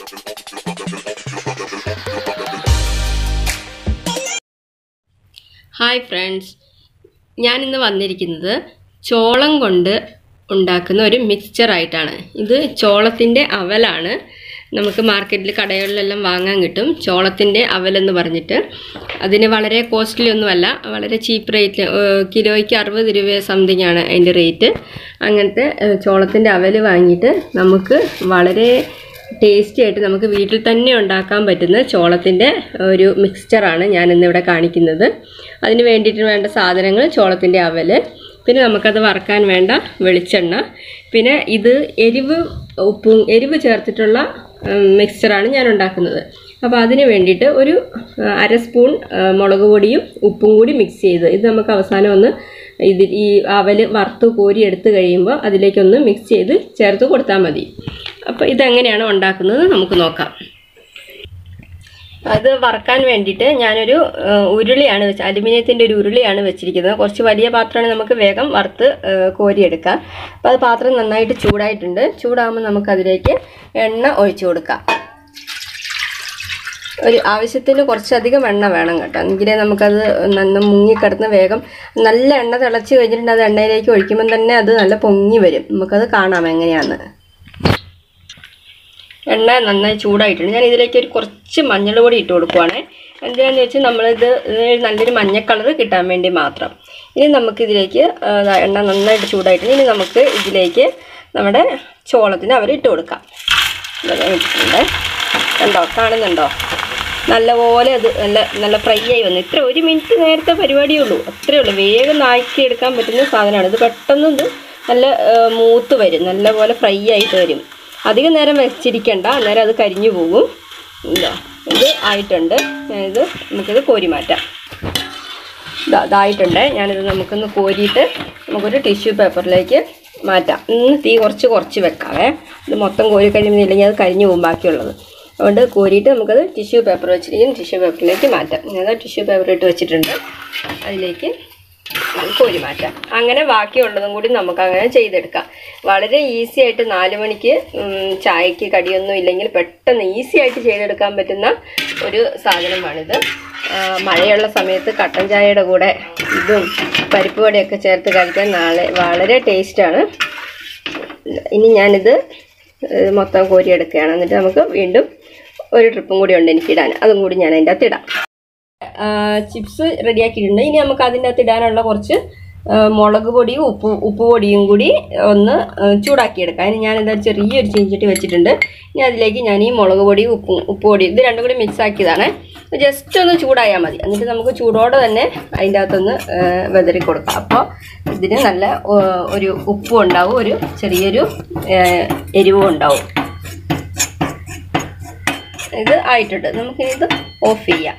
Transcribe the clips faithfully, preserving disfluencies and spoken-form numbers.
Hi friends, ഞാനിന്ന് വന്നിരിക്കുന്നത് ചോളം കൊണ്ട് ഉണ്ടാക്കുന്ന ഒരു മിക്സ്ചറായിട്ടാണ്. ഇത് ചോളത്തിൻ്റെ അവലാണ്. നമുക്ക് മാർക്കറ്റിൽ കടകളിലെല്ലാം വാങ്ങാൻ കിട്ടും. ചോളത്തിൻ്റെ അവലെന്ന് പറഞ്ഞിട്ട് അതിന് വളരെ കോസ്റ്റ്ലി ഒന്നുമല്ല, വളരെ ചീപ്പ് റേറ്റ്, കിലോയ്ക്ക് അറുപത് രൂപ സംതിങ് ആണ് അതിൻ്റെ റേറ്റ്. അങ്ങനത്തെ ചോളത്തിൻ്റെ അവൽ വാങ്ങിയിട്ട് നമുക്ക് വളരെ ടേസ്റ്റി ആയിട്ട് നമുക്ക് വീട്ടിൽ തന്നെ ഉണ്ടാക്കാൻ പറ്റുന്ന ചോളത്തിൻ്റെ ഒരു മിക്സ്ചറാണ് ഞാനിന്നിവിടെ കാണിക്കുന്നത്. അതിന് വേണ്ടിയിട്ട് വേണ്ട സാധനങ്ങൾ ചോളത്തിൻ്റെ അവൽ, പിന്നെ നമുക്കത് വറക്കാൻ വേണ്ട വെളിച്ചെണ്ണ, പിന്നെ ഇത് എരിവ് ഉപ്പും എരിവ് ചേർത്തിട്ടുള്ള മിക്സ്ചറാണ് ഞാൻ ഉണ്ടാക്കുന്നത്. അപ്പോൾ അതിന് വേണ്ടിയിട്ട് ഒരു അര സ്പൂൺ മുളക് പൊടിയും ഉപ്പും കൂടി മിക്സ് ചെയ്ത് ഇത് നമുക്ക് അവസാനം ഒന്ന് ഇത് ഈ അവൽ വറുത്ത് കോരി എടുത്ത് കഴിയുമ്പോൾ അതിലേക്കൊന്ന് മിക്സ് ചെയ്ത് ചേർത്ത് കൊടുത്താൽ മതി. അപ്പോൾ ഇതെങ്ങനെയാണ് ഉണ്ടാക്കുന്നത് നമുക്ക് നോക്കാം. അത് വറക്കാൻ വേണ്ടിയിട്ട് ഞാനൊരു ഉരുളിയാണ് വെച്ച് അലുമിനിയത്തിൻ്റെ ഒരു ഉരുളിയാണ് വെച്ചിരിക്കുന്നത്. കുറച്ച് വലിയ പാത്രമാണ്, നമുക്ക് വേഗം വറുത്ത് കോരിയെടുക്കാം. അപ്പോൾ അത് പാത്രം നന്നായിട്ട് ചൂടായിട്ടുണ്ട്. ചൂടാകുമ്പോൾ നമുക്കതിലേക്ക് എണ്ണ ഒഴിച്ചു കൊടുക്കാം. ഒരു ആവശ്യത്തിന് കുറച്ചധികം എണ്ണ വേണം കേട്ടോ, എങ്കിലേ നമുക്കത് നന്ന മുങ്ങിക്കിടന്ന് വേഗം നല്ല എണ്ണ തിളച്ച് കഴിഞ്ഞിട്ടുണ്ട്. അത് എണ്ണയിലേക്ക് ഒഴിക്കുമ്പം തന്നെ അത് നല്ല പൊങ്ങി വരും. നമുക്കത് കാണാം എങ്ങനെയാന്ന്. എണ്ണ നന്നായി ചൂടായിട്ടുണ്ട്. ഞാൻ ഇതിലേക്ക് ഒരു കുറച്ച് മഞ്ഞൾ പൊടി ഇട്ട് കൊടുക്കുവാണ്. എന്തിനാന്ന് വെച്ചാൽ നമ്മളിത് നല്ലൊരു മഞ്ഞ കളർ കിട്ടാൻ വേണ്ടി മാത്രം. ഇനി നമുക്കിതിലേക്ക് എണ്ണ നന്നായിട്ട് ചൂടായിട്ടുണ്ട്. ഇനി നമുക്ക് ഇതിലേക്ക് നമ്മുടെ ചോളത്തിന് അവർ ഇട്ട് കൊടുക്കാം. ഇട്ടിട്ടുണ്ട്, കണ്ടോ, കാണുന്നുണ്ടോ? നല്ലപോലെ അത് നല്ല നല്ല ഫ്രൈ ആയി വന്നു. ഇത്ര ഒരു മിനിറ്റ് നേരത്തെ പരിപാടിയേ ഉള്ളൂ, അത്രയേ ഉള്ളൂ. വേഗം നാക്കി എടുക്കാൻ പറ്റുന്ന സാധനമാണ് ഇത്. പെട്ടെന്ന് ഇത് നല്ല മൂത്ത് വരും, നല്ലപോലെ ഫ്രൈ ആയിട്ട് വരും. അധികം നേരം വെച്ചിരിക്കണ്ട, അന്നേരം അത് കരിഞ്ഞു പോകും. ഇതാ ഇത് ആയിട്ടുണ്ട്. ഞാനിത് നമുക്കിത് കോരി മാറ്റാം. ഇതാ ഇതായിട്ടുണ്ട്. ഞാനിത് നമുക്കൊന്ന് കോരിയിട്ട് നമുക്കൊരു ടിഷ്യൂ പേപ്പറിലേക്ക് മാറ്റാം. ഇന്ന് തീ കുറച്ച് കുറച്ച് വെക്കാവേ, ഇത് മൊത്തം കോരി കഴിയുന്നില്ലെങ്കിൽ അത് കരിഞ്ഞു പോകും ബാക്കിയുള്ളത്. അതുകൊണ്ട് കോരിയിട്ട് നമുക്കത് ടിഷ്യൂ പേപ്പർ വെച്ചിരിക്കും, ടിഷ്യൂ പേപ്പറിലേക്ക് മാറ്റാം. ഞാനത് ടിഷ്യൂ പേപ്പർ ഇട്ട് വെച്ചിട്ടുണ്ട്, അതിലേക്ക് കോരി മാറ്റാം. അങ്ങനെ ബാക്കിയുള്ളതും കൂടി നമുക്ക് അങ്ങനെ ചെയ്തെടുക്കാം. വളരെ ഈസി ആയിട്ട് നാല് മണിക്ക് ചായക്ക് കടിയൊന്നും ഇല്ലെങ്കിൽ പെട്ടെന്ന് ഈസി ആയിട്ട് ചെയ്തെടുക്കാൻ പറ്റുന്ന ഒരു സാധനമാണിത്. മഴയുള്ള സമയത്ത് കട്ടൻ ചായയുടെ കൂടെ ഇതും പരിപ്പ് വടയൊക്കെ ചേർത്ത് കഴിക്കാൻ നാളെ വളരെ ടേസ്റ്റാണ്. ഇനി ഞാനിത് മൊത്തം കോരിയെടുക്കുകയാണ്. എന്നിട്ട് നമുക്ക് വീണ്ടും ഒരു ട്രിപ്പും കൂടി ഉണ്ട് എനിക്കിടാൻ, അതും കൂടി ഞാൻ അതിൻ്റെ അകത്ത് ഇടാം. ചിപ്സ് റെഡിയാക്കിയിട്ടുണ്ട്. ഇനി നമുക്ക് അതിൻ്റെ അകത്ത് ഇടാനുള്ള കുറച്ച് മുളക് പൊടിയും ഉപ്പ് ഉപ്പ് പൊടിയും കൂടി ഒന്ന് ചൂടാക്കിയെടുക്കാം. അതിന് ഞാനെന്താ ചെറിയൊരു ചീഞ്ചട്ടി വെച്ചിട്ടുണ്ട്. ഇനി അതിലേക്ക് ഞാൻ ഈ മുളക് പൊടിയും ഉപ്പും ഉപ്പ് പൊടി ഇത് രണ്ടും കൂടി മിക്സ് ആക്കിയതാണ്. ജസ്റ്റ് ഒന്ന് ചൂടായാൽ മതി. എന്നിട്ട് നമുക്ക് ചൂടോടെ തന്നെ അതിൻ്റെ അകത്തൊന്ന് വെതറി കൊടുക്കാം. അപ്പോൾ ഇതിന് നല്ല ഒരു ഉപ്പും ഉണ്ടാവും, ഒരു ചെറിയൊരു എരിവും ഉണ്ടാവും. ഇത് ആയിട്ടുണ്ട്. നമുക്കിത് ഓഫ് ചെയ്യാം.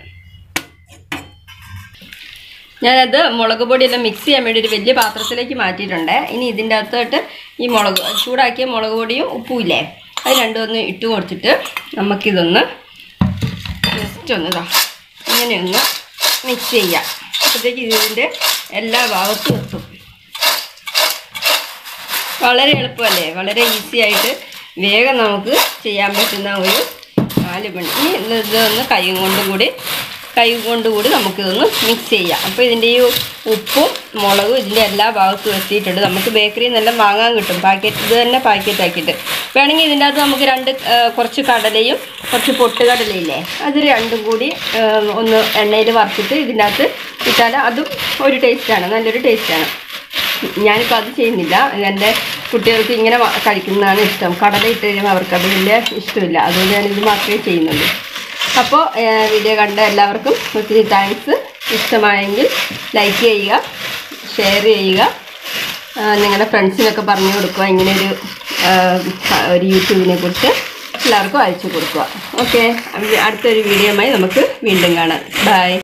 ഞാനത് മുളക് പൊടിയെല്ലാം മിക്സ് ചെയ്യാൻ വേണ്ടി ഒരു വലിയ പാത്രത്തിലേക്ക് മാറ്റിയിട്ടുണ്ട്. ഇനി ഇതിൻ്റെ അകത്തോട്ട് ഈ മുളക് ചൂടാക്കിയ മുളക് പൊടിയും ഉപ്പും ഇല്ലേ, അത് രണ്ടും ഒന്ന് ഇട്ട് കൊടുത്തിട്ട് നമുക്കിതൊന്ന് ജസ്റ്റ് ഒന്ന് ഇതാ ഇങ്ങനെയൊന്ന് മിക്സ് ചെയ്യാം. അപ്പോഴത്തേക്ക് ഇതിൻ്റെ എല്ലാ ഭാഗത്തും എത്തും. വളരെ എളുപ്പമല്ലേ, വളരെ ഈസി ആയിട്ട് വേഗം നമുക്ക് ചെയ്യാൻ പറ്റുന്ന ഒരു നാല് മണി. ഇനി ഇതൊന്ന് കൈ കൊണ്ടും കൂടി കൈ കൊണ്ടുകൂടി നമുക്കിതൊന്ന് മിക്സ് ചെയ്യാം. അപ്പോൾ ഇതിൻ്റെ ഈ ഉപ്പും മുളകും ഇതിൻ്റെ എല്ലാ ഭാഗത്തും എത്തിയിട്ടുണ്ട്. നമുക്ക് ബേക്കറിയിൽ നിന്നെല്ലാം വാങ്ങാൻ കിട്ടും പാക്കറ്റ്, ഇത് തന്നെ പാക്കറ്റ് ആക്കിയിട്ട്. വേണമെങ്കിൽ ഇതിൻ്റെ അകത്ത് നമുക്ക് രണ്ട് കുറച്ച് കടലയും കുറച്ച് പൊട്ടുകടലയില്ലേ, അത് രണ്ടും കൂടി ഒന്ന് എണ്ണയിൽ വറുത്തിട്ട് ഇതിൻ്റെ അകത്ത് ഇട്ടാൽ അതും ഒരു ടേസ്റ്റാണ്, നല്ലൊരു ടേസ്റ്റാണ്. ഞാനിപ്പോൾ അത് ചെയ്യുന്നില്ല. എൻ്റെ കുട്ടികൾക്ക് ഇങ്ങനെ കഴിക്കുന്നതാണ് ഇഷ്ടം. കടല ഇട്ട് കഴിയുമ്പോൾ അവർക്കത് വലിയ ഇഷ്ടമില്ല, അതുകൊണ്ട് ഞാനിത് മാത്രമേ ചെയ്യുന്നുള്ളൂ. അപ്പോൾ വീഡിയോ കണ്ട എല്ലാവർക്കും ഒത്തിരി താങ്ക്സ്. ഇഷ്ടമായെങ്കിൽ ലൈക്ക് ചെയ്യുക, ഷെയർ ചെയ്യുക, നിങ്ങളുടെ ഫ്രണ്ട്സിനൊക്കെ പറഞ്ഞു കൊടുക്കുക. ഇങ്ങനെയൊരു ഒരു യൂട്യൂബിനെ കുറിച്ച് എല്ലാവർക്കും അയച്ചു കൊടുക്കുക. ഓക്കെ, അടുത്തൊരു വീഡിയോയുമായി നമുക്ക് വീണ്ടും കാണാം. ബൈ.